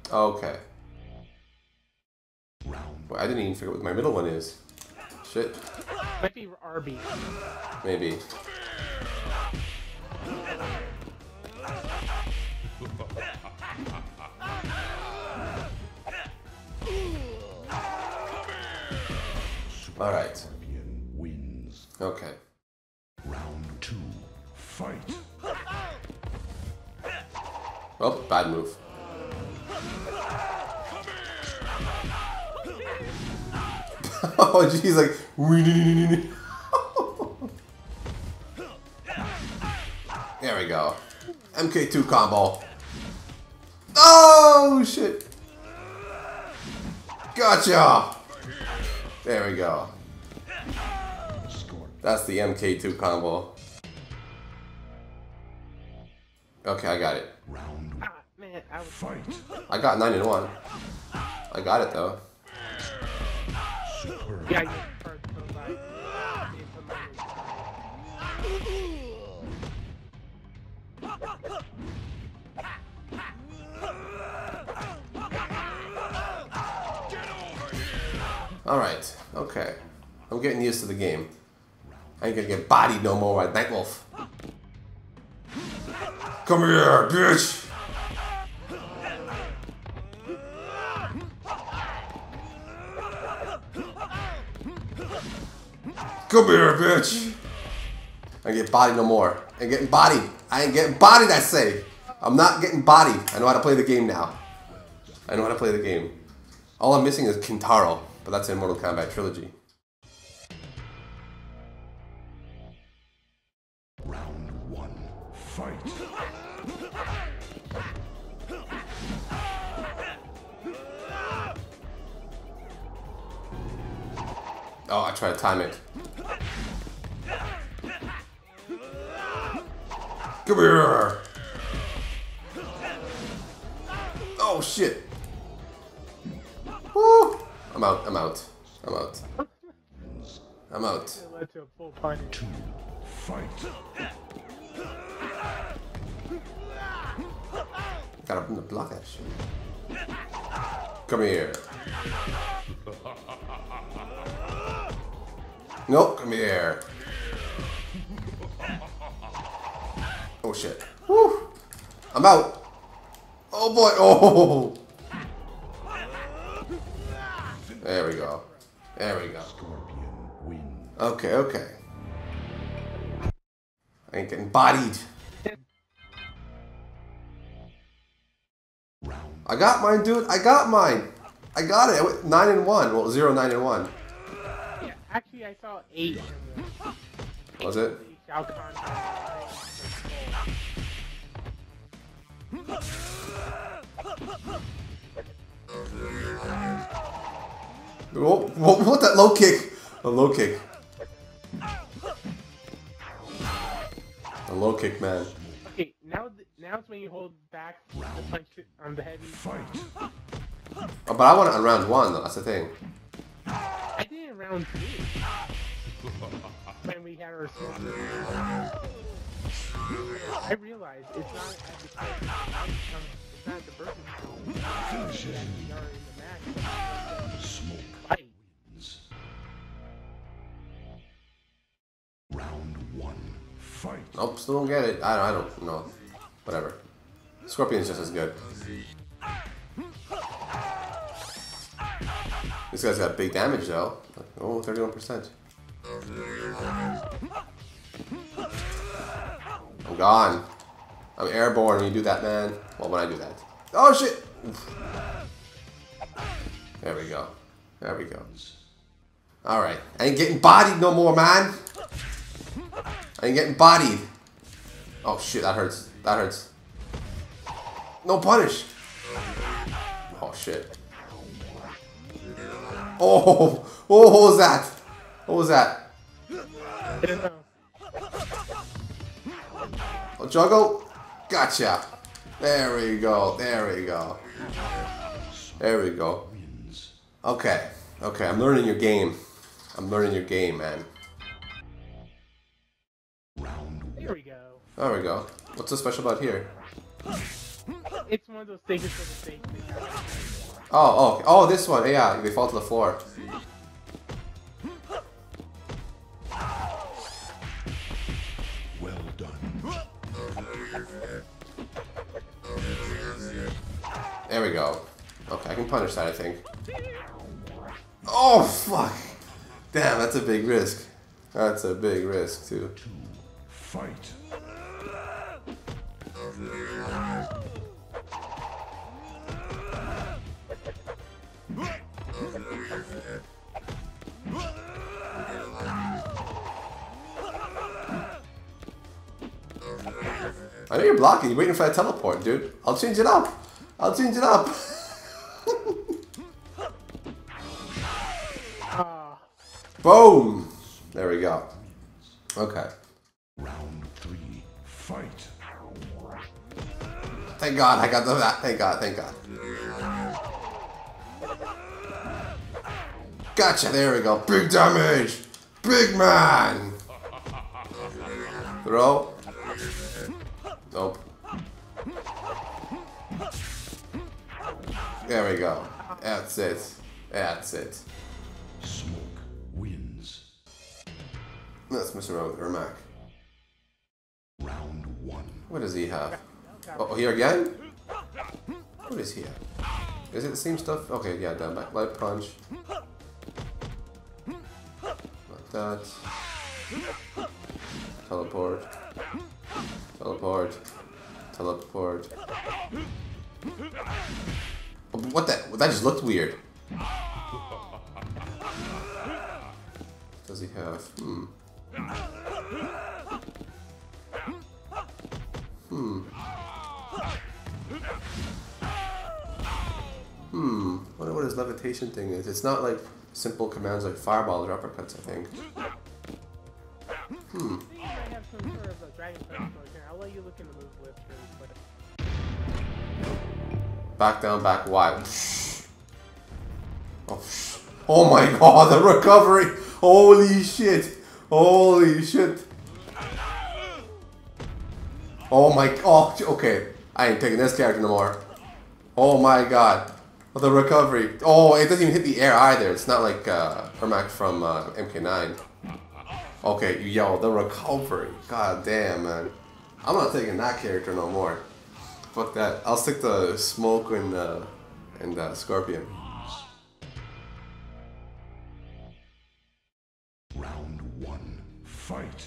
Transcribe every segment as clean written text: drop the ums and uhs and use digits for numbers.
Okay. Well, I didn't even figure out what my middle one is. Shit. Might be RB. Maybe. All right. Wins. Okay. Round 2. Fight. Oh, bad move. Oh, jeez, like. There we go. MK2 combo. Oh, shit. Gotcha. There we go. That's the MK2 combo. Okay, I got it. Round Man, I was fight. I got 9 and 1. I got it though. Superb. yeah, you first so like Alright, okay. I'm getting used to the game. I ain't gonna get bodied no more by Nightwolf. Come here, bitch! Come here, bitch! I ain't get bodied no more. I ain't getting bodied. I ain't getting bodied, I say. I'm not getting bodied. I know how to play the game now. I know how to play the game. All I'm missing is Kintaro, but that's in Mortal Kombat Trilogy. Round 1. Fight. Oh, I tried to time it. Come here! Oh shit! Woo! I'm out, I'm out. I'm out. I'm out. it led to a full punish. 2. Fight. Gotta block that shit. Come here. Nope, come here. Oh shit. Woo! I'm out. Oh boy. Oh! There we go. There we go. Scorpion wins. Okay, okay. I ain't getting bodied. Round I got mine, dude. I got mine. I got it. I went 9 and 1. Well, 0, 9 and 1. Yeah, actually, I saw 8. Was it? Shao Kahn. Oh, what that low kick? A low kick. A low kick, man. Okay, now it's when you hold back the punch on the heavy. fight. Oh, but I want it on round 1, though. That's the thing. I did it in round 2. When we had our smoke. I realized it's not at the person. Finish him. We are in the match. Smoke Fight. wins. Round 1. Fight. Nope, still don't get it. I don't know. Whatever. Scorpion's just as good. This guy's got big damage, though. Oh, 31%. I'm gone. I'm airborne when you do that, man. Well, when I do that. Oh, shit! Oof. There we go. There we go. Alright. I ain't getting bodied no more, man. I ain't getting bodied. Oh, shit. That hurts. That hurts. No punish. Oh, shit. Oh, oh, what was that? What was that? I don't know. Oh, juggle? Gotcha. There we go. There we go. There we go. Okay. Okay, I'm learning your game. I'm learning your game, man. Round There we go. There we go. What's so special about here? It's one of those stages for the sake. Oh, this one. Yeah, they fall to the floor. Well done. There we go. Okay, I can punish that, I think. Oh, fuck. Damn, that's a big risk. That's a big risk, too. Fight. I know you're blocking. You're waiting for that teleport, dude. I'll change it up. I'll change it up. Boom. There we go. Okay. Round 3. Fight. Thank God I got that. Thank God. Thank God. Gotcha. There we go. Big damage. Big man. Throw. Nope. There we go. That's it. That's it. Smoke wins. Let's mess around with Ermac. Round 1. What does he have? Oh, here again? What is he have? Is it the same stuff? Okay, yeah, down back. Light punch. Like that. Teleport. Teleport. Teleport. Oh, what that? That just looked weird. What does he have? Wonder what his levitation thing is. It's not like simple commands like fireballs or uppercuts, I think. I think I have some sort of a Dragon Quest motion. I'll let you look in the move list really quick. Back down, back wide. Oh my God, the recovery! Holy shit! Holy shit! Oh my, oh, okay. I ain't taking this character no more. Oh my God. The recovery. Oh, it doesn't even hit the air either. It's not like Ermac from MK9. Okay, yo, the recovery. God damn, man. I'm not taking that character no more. Fuck that. I'll stick to Smoke and Scorpion. Round 1. Fight.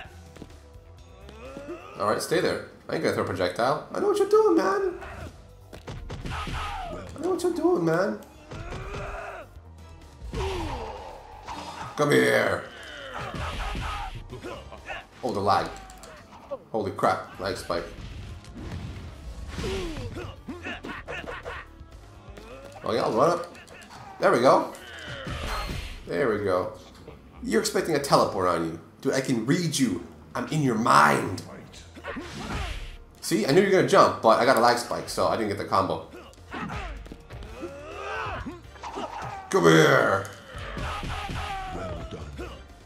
Alright, stay there. I ain't gonna throw a projectile. I know what you're doing, man. I know what you're doing, man. Come here. Oh, the lag. Holy crap. Lag spike. Oh yeah, I'll run up. There we go. There we go. You're expecting a teleport on you. Dude, I can read you. I'm in your mind. See, I knew you were gonna jump, but I got a lag spike, so I didn't get the combo. Come here. Well done.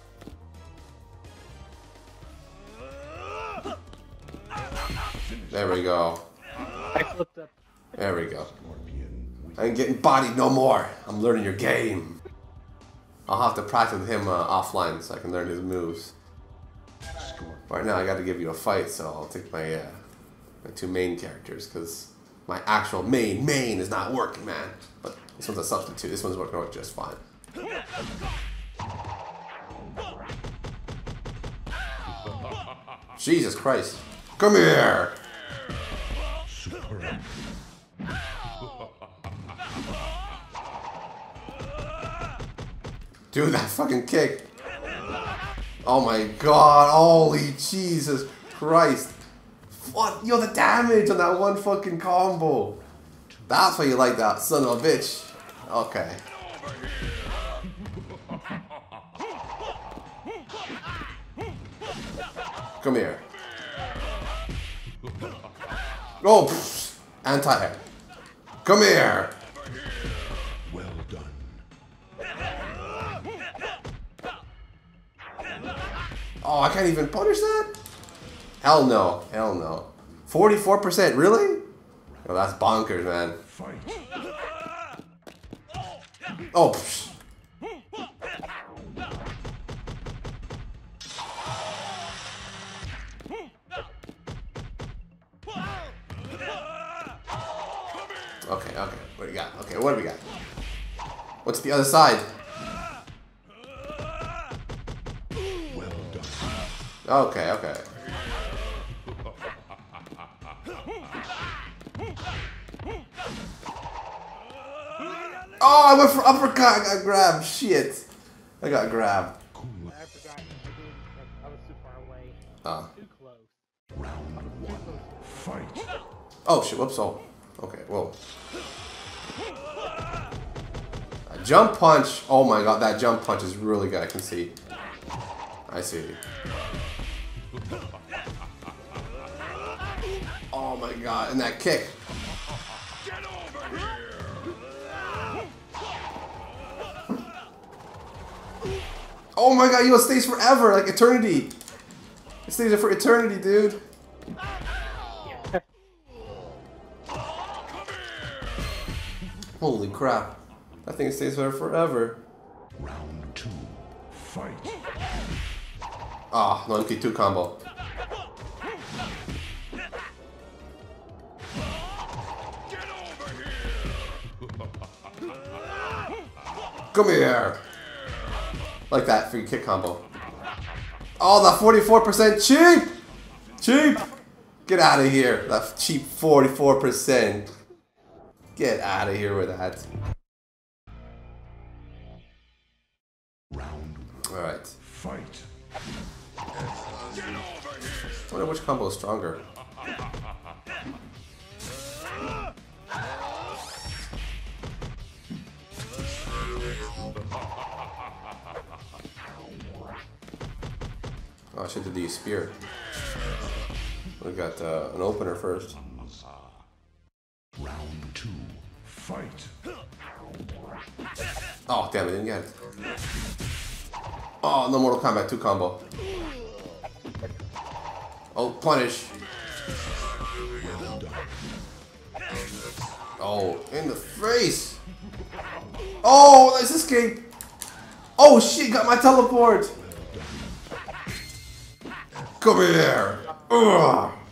There we go. I flipped up. There we go. Scorpion wins. I ain't getting bodied no more. I'm learning your game. I'll have to practice with him offline so I can learn his moves. Scorpion. Right now, I got to give you a fight, so I'll take my my two main characters because my actual main is not working, man. But this one's a substitute. This one's working out just fine. Jesus Christ! Come here! Superb. Dude, that fucking kick! Oh my God! Holy Jesus Christ! What? Yo, the damage on that one fucking combo! That's why you like that, son of a bitch. Okay. Come here. Oh, pfft. Anti-air. Come here. Well done. Oh, I can't even punish that? Hell no. Hell no. 44%, really? Oh, that's bonkers, man. Fight. Oh, psh. Okay, okay. What do we got? Okay, what do we got? What's the other side? Well done. Okay, okay. Oh, I went for uppercut. I got grabbed. Shit. I got grabbed. Cool. I forgot. I was too far away. Oh. Too close. Round one. Fight. Oh, shit. Whoops. Oh. Okay, whoa. A jump punch. Oh my god, that jump punch is really good. I can see. I see. Oh my god, and that kick. Oh my god, it stays forever, like eternity. It stays there for eternity, dude. Holy crap. That thing stays there forever. Round two. Fight. Ah, no MP2 combo. Come here. Like that free kick combo. Oh, that 44% cheap! Cheap! Get out of here. That cheap 44%. Get out of here with that. Round Alright. fight. I wonder which combo is stronger. Oh, I should do the spear. We got an opener first. Round two. Fight. Oh, damn, I didn't get it. Oh, no Mortal Kombat 2 combo. Oh, punish. Well done. Oh, in the face. Oh, let's escape. Oh, shit, got my teleport. Come here. Ugh.